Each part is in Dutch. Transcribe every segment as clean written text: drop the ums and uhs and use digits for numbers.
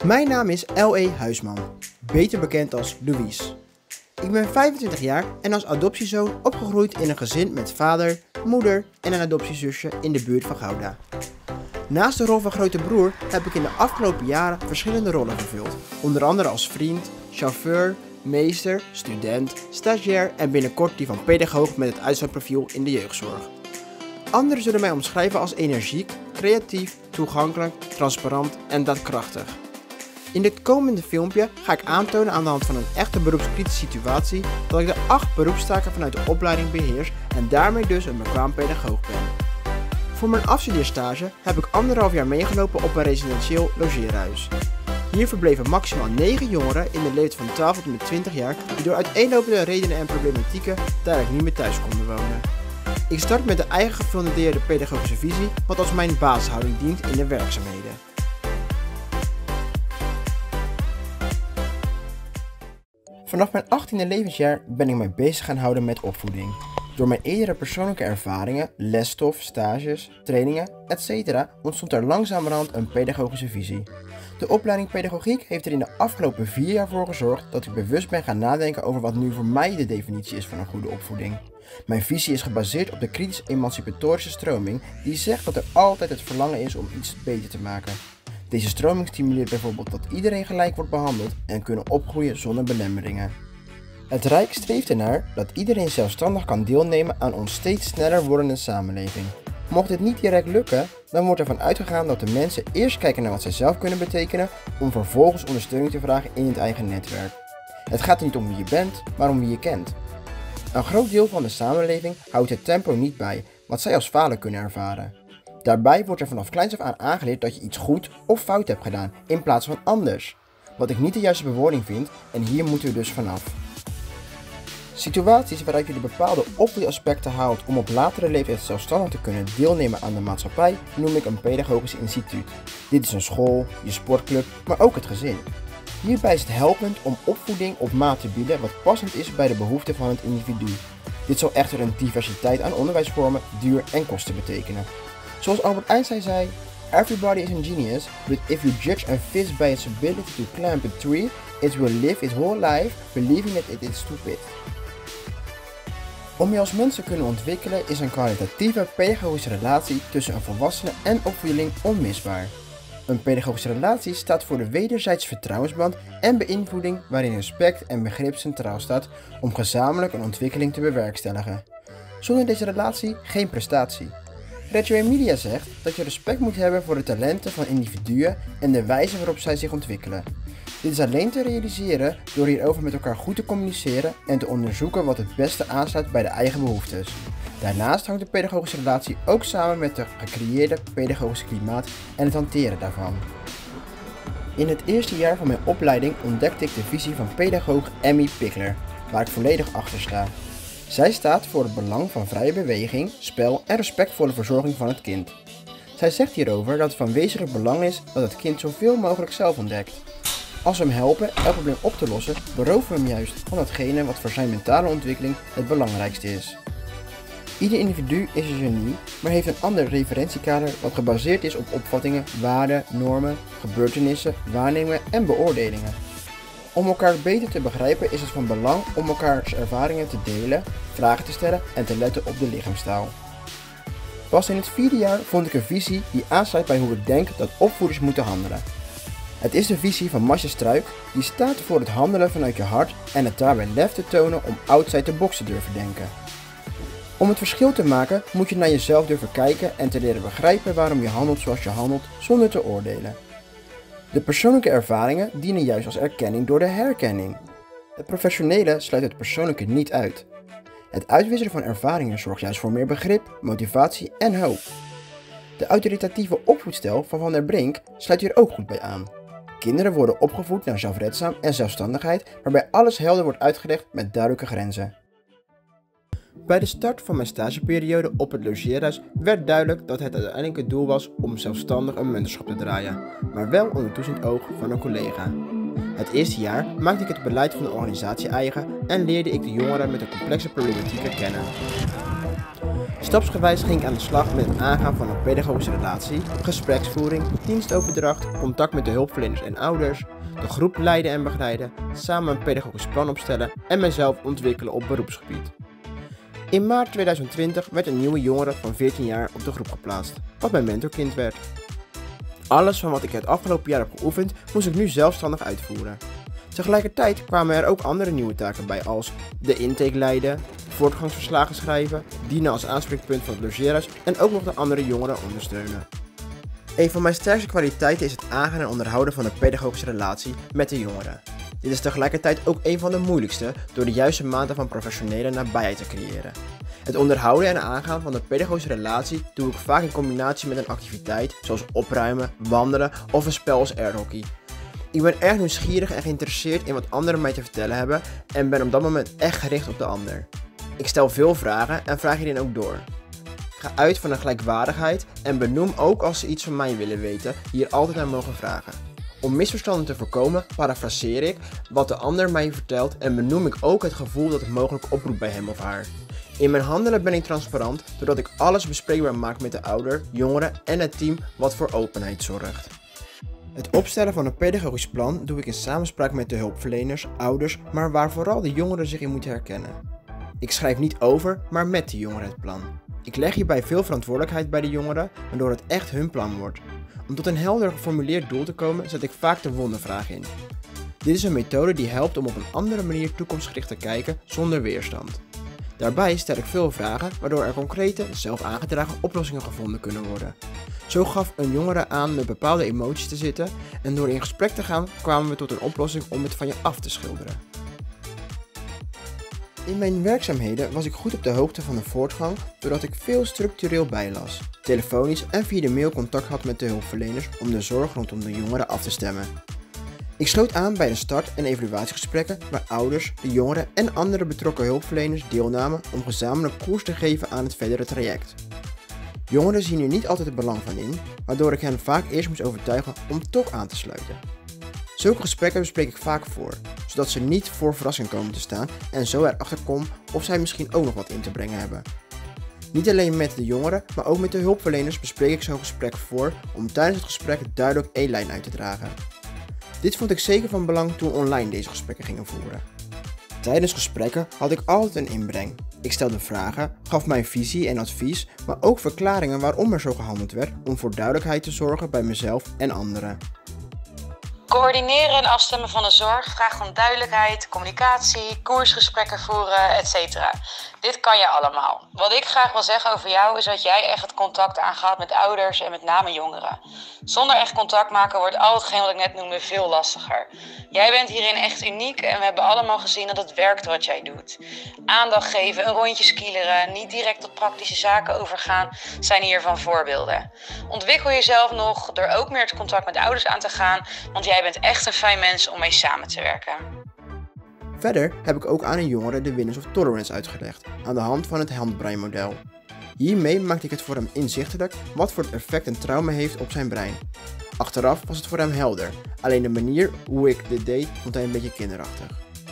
Mijn naam is L.E. Huisman, beter bekend als Louise. Ik ben 25 jaar en als adoptiezoon opgegroeid in een gezin met vader, moeder en een adoptiezusje in de buurt van Gouda. Naast de rol van grote broer heb ik in de afgelopen jaren verschillende rollen vervuld. Onder andere als vriend, chauffeur, meester, student, stagiair en binnenkort die van pedagoog met het uitzendprofiel in de jeugdzorg. Anderen zullen mij omschrijven als energiek, creatief, toegankelijk, transparant en daadkrachtig. In dit komende filmpje ga ik aantonen aan de hand van een echte beroepskritische situatie dat ik de 8 beroepstaken vanuit de opleiding beheers en daarmee dus een bekwaam pedagoog ben. Voor mijn afstudeerstage heb ik 1,5 jaar meegelopen op een residentieel logeerhuis. Hier verbleven maximaal 9 jongeren in de leeftijd van 12 tot en met 20 jaar die door uiteenlopende redenen en problematieken tijdelijk niet meer thuis konden wonen. Ik start met de eigen gefundeerde pedagogische visie wat als mijn basishouding dient in de werkzaamheden. Vanaf mijn 18e levensjaar ben ik mij bezig gaan houden met opvoeding. Door mijn eerdere persoonlijke ervaringen, lesstof, stages, trainingen, etc. ontstond er langzamerhand een pedagogische visie. De opleiding pedagogiek heeft er in de afgelopen 4 jaar voor gezorgd dat ik bewust ben gaan nadenken over wat nu voor mij de definitie is van een goede opvoeding. Mijn visie is gebaseerd op de kritisch-emancipatorische stroming die zegt dat er altijd het verlangen is om iets beter te maken. Deze stroming stimuleert bijvoorbeeld dat iedereen gelijk wordt behandeld en kunnen opgroeien zonder belemmeringen. Het Rijk streeft ernaar dat iedereen zelfstandig kan deelnemen aan ons steeds sneller wordende samenleving. Mocht dit niet direct lukken, dan wordt ervan uitgegaan dat de mensen eerst kijken naar wat zij zelf kunnen betekenen, om vervolgens ondersteuning te vragen in het eigen netwerk. Het gaat er niet om wie je bent, maar om wie je kent. Een groot deel van de samenleving houdt het tempo niet bij, wat zij als falen kunnen ervaren. Daarbij wordt er vanaf kleins af aan aangeleerd dat je iets goed of fout hebt gedaan, in plaats van anders. Wat ik niet de juiste bewoording vind en hier moeten we dus vanaf. Situaties waaruit je de bepaalde opvoedaspecten haalt om op latere leeftijd zelfstandig te kunnen deelnemen aan de maatschappij noem ik een pedagogisch instituut. Dit is een school, je sportclub, maar ook het gezin. Hierbij is het helpend om opvoeding op maat te bieden wat passend is bij de behoeften van het individu. Dit zal echter een diversiteit aan onderwijsvormen, duur en kosten betekenen. Zoals Albert Einstein zei, everybody is a genius, but if you judge a fish by its ability to climb a tree, it will live its whole life believing that it is stupid. Om je als mens te kunnen ontwikkelen is een kwalitatieve pedagogische relatie tussen een volwassene en opvoedeling onmisbaar. Een pedagogische relatie staat voor de wederzijds vertrouwensband en beïnvloeding waarin respect en begrip centraal staat om gezamenlijk een ontwikkeling te bewerkstelligen. Zonder deze relatie geen prestatie. Reggio Emilia zegt dat je respect moet hebben voor de talenten van individuen en de wijze waarop zij zich ontwikkelen. Dit is alleen te realiseren door hierover met elkaar goed te communiceren en te onderzoeken wat het beste aansluit bij de eigen behoeftes. Daarnaast hangt de pedagogische relatie ook samen met het gecreëerde pedagogische klimaat en het hanteren daarvan. In het eerste jaar van mijn opleiding ontdekte ik de visie van pedagoog Emmy Pickler, waar ik volledig achter sta. Zij staat voor het belang van vrije beweging, spel en respectvolle verzorging van het kind. Zij zegt hierover dat het van wezenlijk belang is dat het kind zoveel mogelijk zelf ontdekt. Als we hem helpen elk probleem op te lossen, beroven we hem juist van datgene wat voor zijn mentale ontwikkeling het belangrijkste is. Ieder individu is een genie, maar heeft een ander referentiekader wat gebaseerd is op opvattingen, waarden, normen, gebeurtenissen, waarnemingen en beoordelingen. Om elkaar beter te begrijpen is het van belang om elkaars ervaringen te delen, vragen te stellen en te letten op de lichaamstaal. Pas in het 4e jaar vond ik een visie die aansluit bij hoe ik denk dat opvoeders moeten handelen. Het is de visie van Masha Struik die staat voor het handelen vanuit je hart en het daarbij lef te tonen om outside the box te durven denken. Om het verschil te maken moet je naar jezelf durven kijken en te leren begrijpen waarom je handelt zoals je handelt zonder te oordelen. De persoonlijke ervaringen dienen juist als erkenning door de herkenning. Het professionele sluit het persoonlijke niet uit. Het uitwisselen van ervaringen zorgt juist voor meer begrip, motivatie en hoop. De autoritatieve opvoedstijl van Van der Brink sluit hier ook goed bij aan. Kinderen worden opgevoed naar zelfredzaam en zelfstandigheid, waarbij alles helder wordt uitgelegd met duidelijke grenzen. Bij de start van mijn stageperiode op het logeerhuis werd duidelijk dat het uiteindelijk het doel was om zelfstandig een mentorschap te draaien, maar wel onder toezicht oog van een collega. Het eerste jaar maakte ik het beleid van de organisatie eigen en leerde ik de jongeren met een complexe problematiek kennen. Stapsgewijs ging ik aan de slag met het aangaan van een pedagogische relatie, gespreksvoering, dienstoverdracht, contact met de hulpverleners en ouders, de groep leiden en begeleiden, samen een pedagogisch plan opstellen en mezelf ontwikkelen op beroepsgebied. In maart 2020 werd een nieuwe jongere van 14 jaar op de groep geplaatst, wat mijn mentorkind werd. Alles van wat ik het afgelopen jaar heb geoefend, moest ik nu zelfstandig uitvoeren. Tegelijkertijd kwamen er ook andere nieuwe taken bij als de intake leiden, voortgangsverslagen schrijven, dienen als aanspreekpunt van het logeerhuis en ook nog de andere jongeren ondersteunen. Een van mijn sterkste kwaliteiten is het aangaan en onderhouden van een pedagogische relatie met de jongeren. Dit is tegelijkertijd ook een van de moeilijkste door de juiste mate van professionele nabijheid te creëren. Het onderhouden en aangaan van een pedagogische relatie doe ik vaak in combinatie met een activiteit zoals opruimen, wandelen of een spel als airhockey. Ik ben erg nieuwsgierig en geïnteresseerd in wat anderen mij te vertellen hebben en ben op dat moment echt gericht op de ander. Ik stel veel vragen en vraag hierin ook door. Ga uit van een gelijkwaardigheid en benoem ook als ze iets van mij willen weten, hier altijd naar mogen vragen. Om misverstanden te voorkomen, parafraseer ik wat de ander mij vertelt en benoem ik ook het gevoel dat het mogelijk oproept bij hem of haar. In mijn handelen ben ik transparant doordat ik alles bespreekbaar maak met de ouder, jongeren en het team wat voor openheid zorgt. Het opstellen van een pedagogisch plan doe ik in samenspraak met de hulpverleners, ouders, maar waar vooral de jongeren zich in moeten herkennen. Ik schrijf niet over, maar met de jongeren het plan. Ik leg hierbij veel verantwoordelijkheid bij de jongeren, waardoor het echt hun plan wordt. Om tot een helder geformuleerd doel te komen, zet ik vaak de wondervraag in. Dit is een methode die helpt om op een andere manier toekomstgericht te kijken zonder weerstand. Daarbij stel ik veel vragen, waardoor er concrete, zelf aangedragen oplossingen gevonden kunnen worden. Zo gaf een jongere aan met bepaalde emoties te zitten en door in gesprek te gaan kwamen we tot een oplossing om het van je af te schilderen. In mijn werkzaamheden was ik goed op de hoogte van de voortgang doordat ik veel structureel bijlas, telefonisch en via de mail contact had met de hulpverleners om de zorg rondom de jongeren af te stemmen. Ik sloot aan bij de start- en evaluatiegesprekken waar ouders, de jongeren en andere betrokken hulpverleners deelnamen om gezamenlijk koers te geven aan het verdere traject. Jongeren zien hier niet altijd het belang van in, waardoor ik hen vaak eerst moest overtuigen om toch aan te sluiten. Zulke gesprekken bespreek ik vaak voor, zodat ze niet voor verrassing komen te staan en zo erachter kom of zij misschien ook nog wat in te brengen hebben. Niet alleen met de jongeren, maar ook met de hulpverleners bespreek ik zo'n gesprek voor om tijdens het gesprek duidelijk één lijn uit te dragen. Dit vond ik zeker van belang toen we online deze gesprekken gingen voeren. Tijdens gesprekken had ik altijd een inbreng. Ik stelde vragen, gaf mijn visie en advies, maar ook verklaringen waarom er zo gehandeld werd om voor duidelijkheid te zorgen bij mezelf en anderen. Coördineren en afstemmen van de zorg vraagt om duidelijkheid, communicatie, koersgesprekken voeren, etc. Dit kan je allemaal. Wat ik graag wil zeggen over jou is dat jij echt het contact aangaat met ouders en met name jongeren. Zonder echt contact maken wordt al hetgeen wat ik net noemde veel lastiger. Jij bent hierin echt uniek en we hebben allemaal gezien dat het werkt wat jij doet. Aandacht geven, een rondje skileren, niet direct tot praktische zaken overgaan zijn hiervan voorbeelden. Ontwikkel jezelf nog door ook meer het contact met ouders aan te gaan, want jij bent echt een fijn mens om mee samen te werken. Verder heb ik ook aan een jongere de Winners of Tolerance uitgelegd, aan de hand van het handbreinmodel. Hiermee maakte ik het voor hem inzichtelijk wat voor het effect een trauma heeft op zijn brein. Achteraf was het voor hem helder, alleen de manier hoe ik dit deed vond hij een beetje kinderachtig.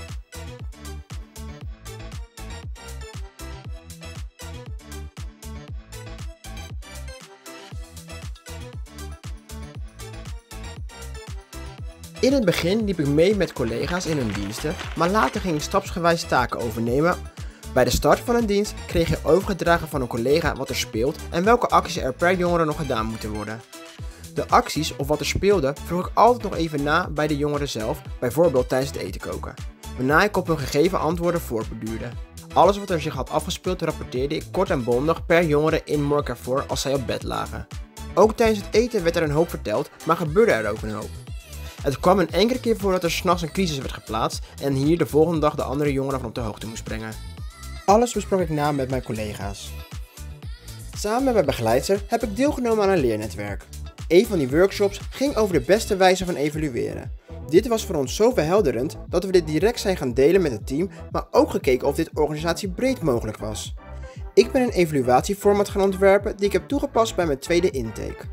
In het begin liep ik mee met collega's in hun diensten, maar later ging ik stapsgewijs taken overnemen. Bij de start van een dienst kreeg je overgedragen van een collega wat er speelt en welke acties er per jongere nog gedaan moeten worden. De acties of wat er speelde vroeg ik altijd nog even na bij de jongeren zelf, bijvoorbeeld tijdens het eten koken, waarna ik op hun gegeven antwoorden voortborduurde. Alles wat er zich had afgespeeld rapporteerde ik kort en bondig per jongere in Morca voor als zij op bed lagen. Ook tijdens het eten werd er een hoop verteld, maar gebeurde er ook een hoop. Het kwam een enkele keer voor dat er 's nachts een crisis werd geplaatst en hier de volgende dag de andere jongeren van op de hoogte moest brengen. Alles besprak ik na met mijn collega's. Samen met mijn begeleidster heb ik deelgenomen aan een leernetwerk. Een van die workshops ging over de beste wijze van evalueren. Dit was voor ons zo verhelderend dat we dit direct zijn gaan delen met het team, maar ook gekeken of dit organisatiebreed mogelijk was. Ik ben een evaluatieformat gaan ontwerpen die ik heb toegepast bij mijn tweede intake.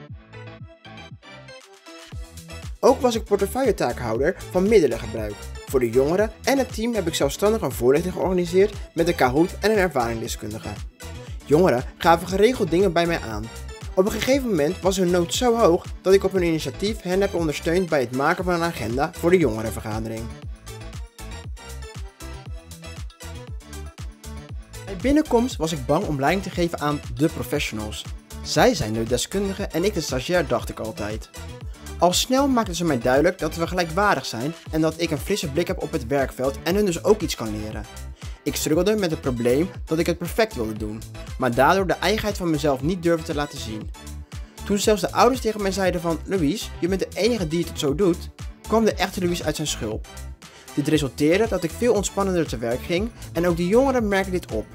Ook was ik portefeuilletakenhouder van middelengebruik. Voor de jongeren en het team heb ik zelfstandig een voorlichting georganiseerd met een Kahoot en een ervaringsdeskundige. Jongeren gaven geregeld dingen bij mij aan. Op een gegeven moment was hun nood zo hoog dat ik op hun initiatief hen heb ondersteund bij het maken van een agenda voor de jongerenvergadering. Bij binnenkomst was ik bang om leiding te geven aan de professionals. Zij zijn de deskundigen en ik de stagiair, dacht ik altijd. Al snel maakten ze mij duidelijk dat we gelijkwaardig zijn en dat ik een frisse blik heb op het werkveld en hun dus ook iets kan leren. Ik struggelde met het probleem dat ik het perfect wilde doen, maar daardoor de eigenheid van mezelf niet durfde te laten zien. Toen zelfs de ouders tegen mij zeiden van Louise, je bent de enige die het zo doet, kwam de echte Louise uit zijn schulp. Dit resulteerde dat ik veel ontspannender te werk ging en ook de jongeren merken dit op.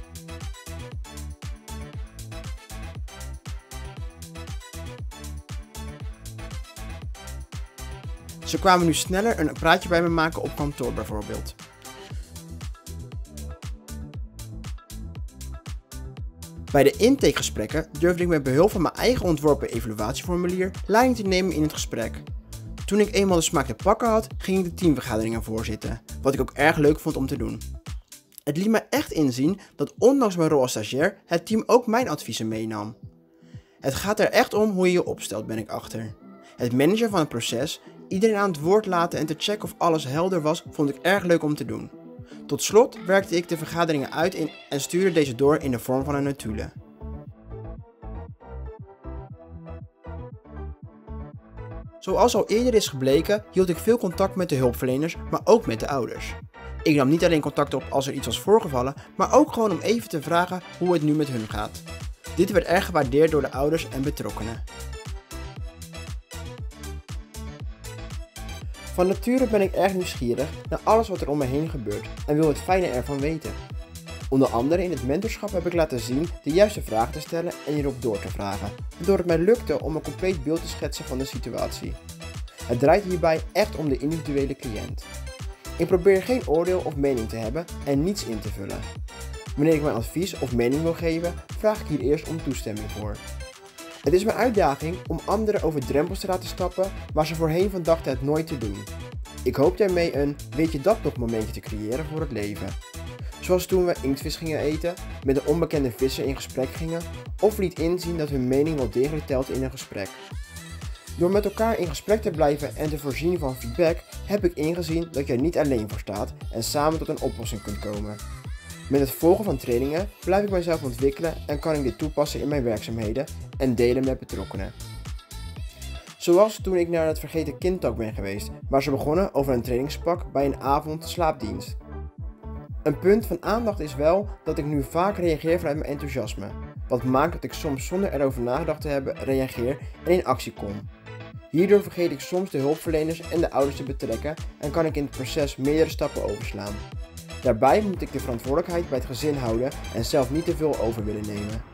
Ze kwamen nu sneller een praatje bij me maken op kantoor bijvoorbeeld. Bij de intakegesprekken durfde ik met behulp van mijn eigen ontworpen evaluatieformulier leiding te nemen in het gesprek. Toen ik eenmaal de smaak te pakken had, ging ik de teamvergaderingen voorzitten, wat ik ook erg leuk vond om te doen. Het liet me echt inzien dat ondanks mijn rol als stagiair het team ook mijn adviezen meenam. Het gaat er echt om hoe je je opstelt, ben ik achter. Het managen van het proces, iedereen aan het woord laten en te checken of alles helder was, vond ik erg leuk om te doen. Tot slot werkte ik de vergaderingen uit en stuurde deze door in de vorm van een notulen. Zoals al eerder is gebleken, hield ik veel contact met de hulpverleners, maar ook met de ouders. Ik nam niet alleen contact op als er iets was voorgevallen, maar ook gewoon om even te vragen hoe het nu met hun gaat. Dit werd erg gewaardeerd door de ouders en betrokkenen. Van nature ben ik erg nieuwsgierig naar alles wat er om me heen gebeurt en wil het fijne ervan weten. Onder andere in het mentorschap heb ik laten zien de juiste vragen te stellen en hierop door te vragen, waardoor het mij lukte om een compleet beeld te schetsen van de situatie. Het draait hierbij echt om de individuele cliënt. Ik probeer geen oordeel of mening te hebben en niets in te vullen. Wanneer ik mijn advies of mening wil geven, vraag ik hier eerst om toestemming voor. Het is mijn uitdaging om anderen over drempels te laten stappen waar ze voorheen van dachten het nooit te doen. Ik hoop daarmee een weet je dat nog momentje te creëren voor het leven. Zoals toen we inktvis gingen eten, met een onbekende visser in gesprek gingen of liet inzien dat hun mening wel degelijk telt in een gesprek. Door met elkaar in gesprek te blijven en te voorzien van feedback heb ik ingezien dat je er niet alleen voor staat en samen tot een oplossing kunt komen. Met het volgen van trainingen blijf ik mijzelf ontwikkelen en kan ik dit toepassen in mijn werkzaamheden en delen met betrokkenen. Zoals toen ik naar het Vergeten Kindtalk ben geweest, waar ze begonnen over een trainingspak bij een avond slaapdienst. Een punt van aandacht is wel dat ik nu vaak reageer vanuit mijn enthousiasme, wat maakt dat ik soms zonder erover nagedacht te hebben reageer en in actie kom. Hierdoor vergeet ik soms de hulpverleners en de ouders te betrekken en kan ik in het proces meerdere stappen overslaan. Daarbij moet ik de verantwoordelijkheid bij het gezin houden en zelf niet te veel over willen nemen.